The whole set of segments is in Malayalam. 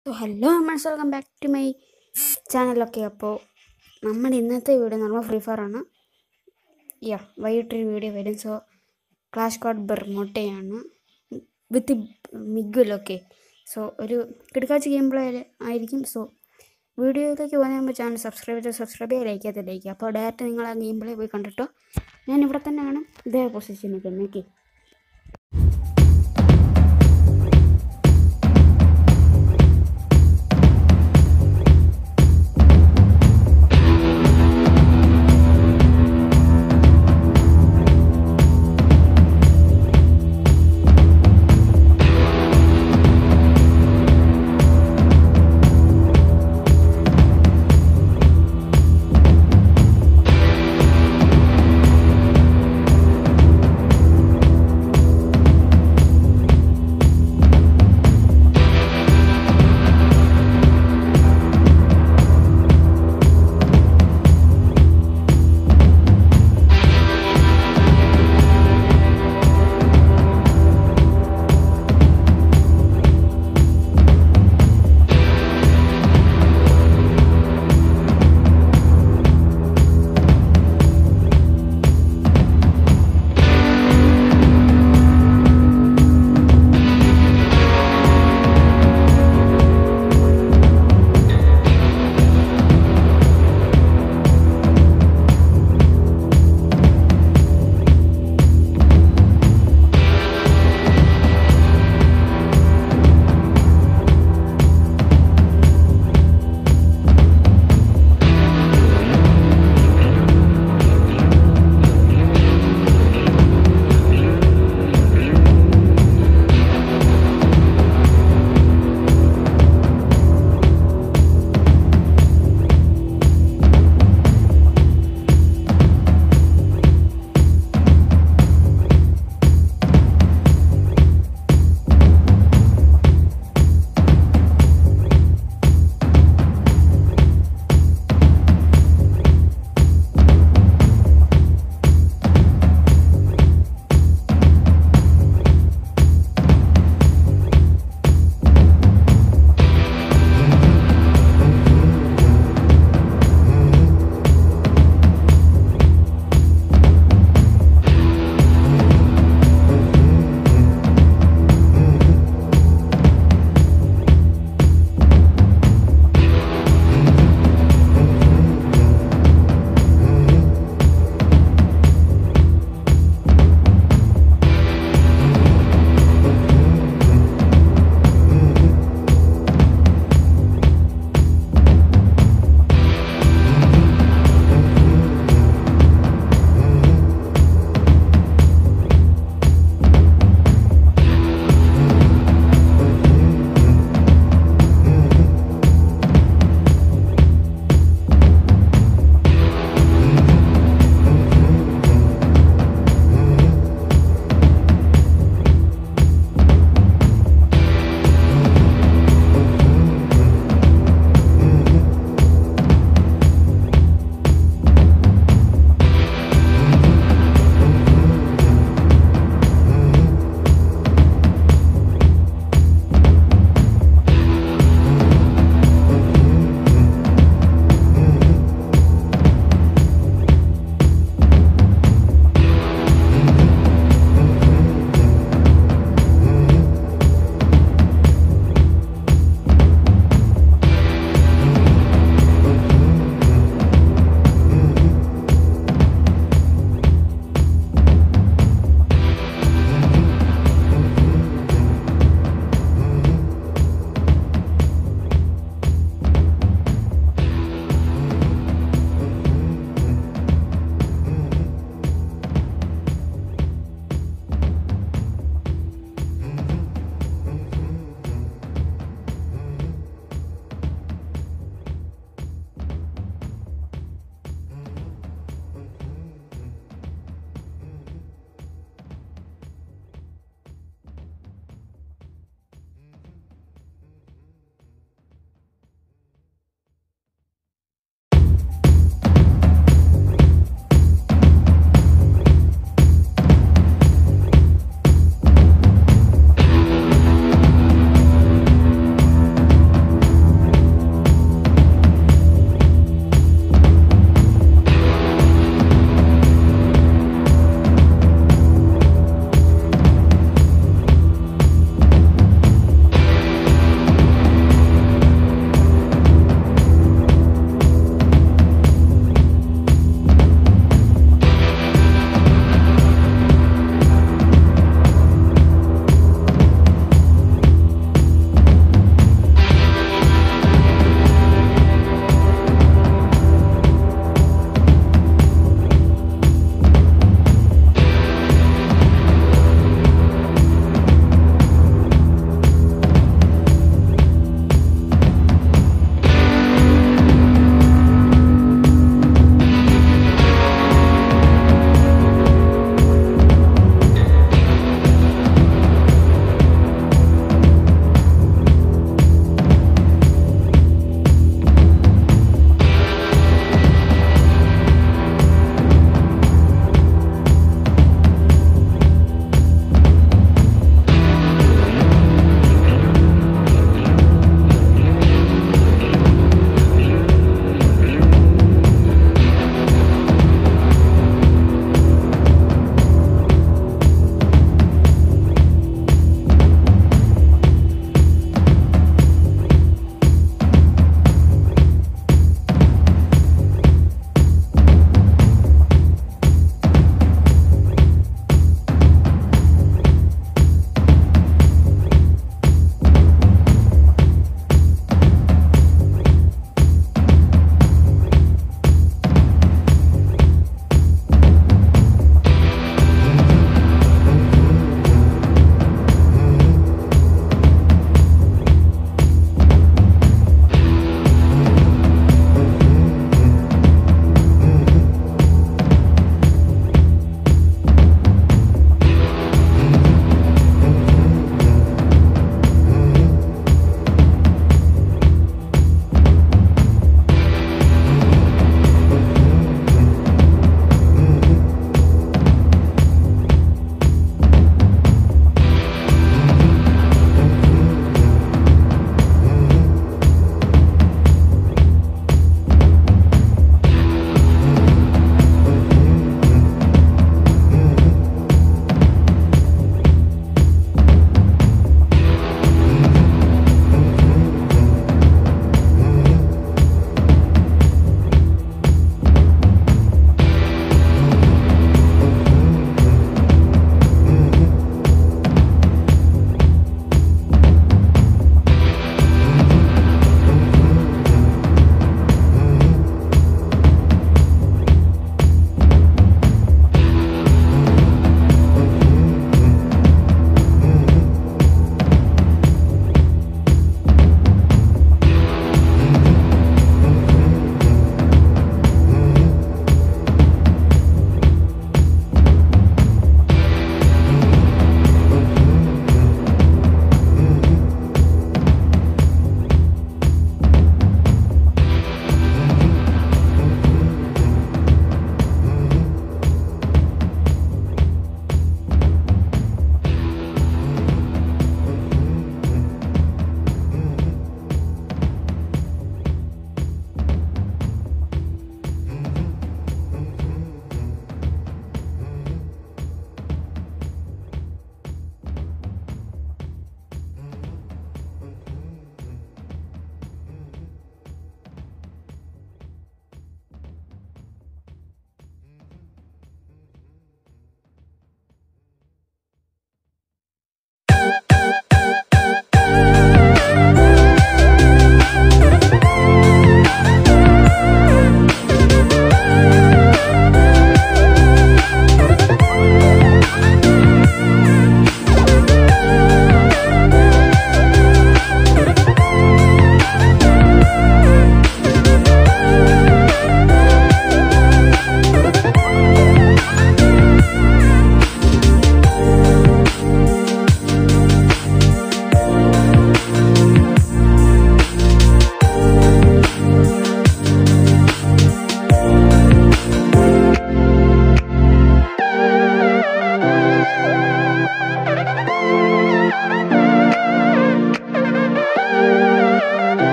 So hello friends, welcome back to my channel. Okay, അപ്പോൾ നമ്മുടെ ഇന്നത്തെ വീഡിയോ എന്ന് പറഞ്ഞാൽ ഫ്രീ ഫയർ ആണ്. വൈകിട്ടൊരു വീഡിയോ വരും. സോ ക്ലാഷ് സ്ക്വാഡ് ബെർമോട്ടയാണ് വിത്ത് മിഗുൽ. ഓക്കെ, സോ ഒരു കിടക്കാച്ച ഗെയിം പ്ലേ ആയിരിക്കും. സോ വീഡിയോയിലേക്ക് പോകാൻ നമ്മൾ ചാനൽ സബ്സ്ക്രൈബ് ചെയ്യുക, ലൈക്ക് ചെയ്ത് ലൈക്ക് ചെയ്യുക. അപ്പോൾ ഡയറക്റ്റ് നിങ്ങൾ ആ ഗെയിം പ്ലേ പോയി കണ്ടിട്ടോ. ഞാൻ ഇവിടെ തന്നെയാണ് ഇതേ പൊസിഷനിൽ നിൽക്കുന്നത്. ഓക്കെ,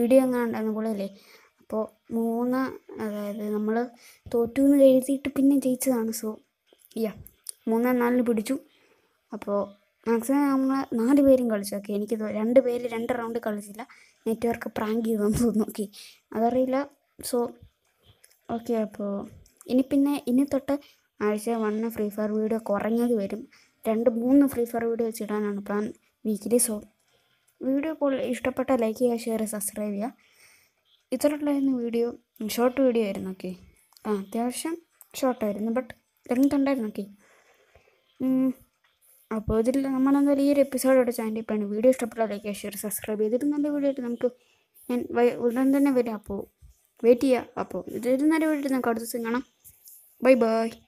വീഡിയോ എങ്ങനെ ഉണ്ടായിരുന്നു പൊളിയല്ലേ. അപ്പോൾ 3 അതായത് നമ്മൾ തോറ്റു എന്ന് എഴുതിയിട്ട് പിന്നെ ജയിച്ചതാണ്. സോ 3-4 പിടിച്ചു. അപ്പോൾ മാക്സിമം നമ്മൾ 4 പേരും കളിച്ചു. ഓക്കെ, എനിക്ക് 2 പേര് 2 റൗണ്ട് കളിച്ചില്ല. നെറ്റ്വർക്ക് പ്രാങ്ക് ചെയ്തെന്ന് തോന്നുന്നു. ഓക്കെ, അതറിയില്ല. സോ ഓക്കെ, അപ്പോൾ ഇനി തൊട്ട് ആഴ്ച 1 ഫ്രീ ഫയർ വീഡിയോ കുറഞ്ഞത് വരും. 2-3 ഫ്രീ ഫയർ വീഡിയോ വെച്ചിടാനാണ് പ്ലാൻ വീക്കിലി. സോ വീഡിയോ ഇഷ്ടപ്പെട്ട ലൈക്ക് ചെയ്യുക, ഷെയർ ചെയ്യുക, സബ്സ്ക്രൈബ് ചെയ്യുക. ഇത്രയുള്ളായിരുന്നു വീഡിയോ. ഷോർട്ട് വീഡിയോ ആയിരുന്നു. ഓക്കെ, അത്യാവശ്യം ഷോർട്ടായിരുന്നു, ബട്ട് ലെങ്ത് ഉണ്ടായിരുന്നു. ഓക്കെ, അപ്പോൾ ഇതിൽ നമ്മളെന്തായാലും ഈ ഒരു എപ്പിസോഡോടെ ചാനലിപ്പാണ്. വീഡിയോ ഇഷ്ടപ്പെട്ട ലൈക്ക് ചെയ്യുക, ഷെയർ, സബ്സ്ക്രൈബ് ചെയ്തിട്ട് നല്ല വീഡിയോ ആയിട്ട് നമുക്ക് ഞാൻ ഉടൻ തന്നെ വരാം. അപ്പോൾ വെയിറ്റ് ചെയ്യുക. അപ്പോൾ ഇതൊരു നല്ല വീഡിയോ നമുക്ക് അടുത്ത ദിവസം കാണാം. Bye by.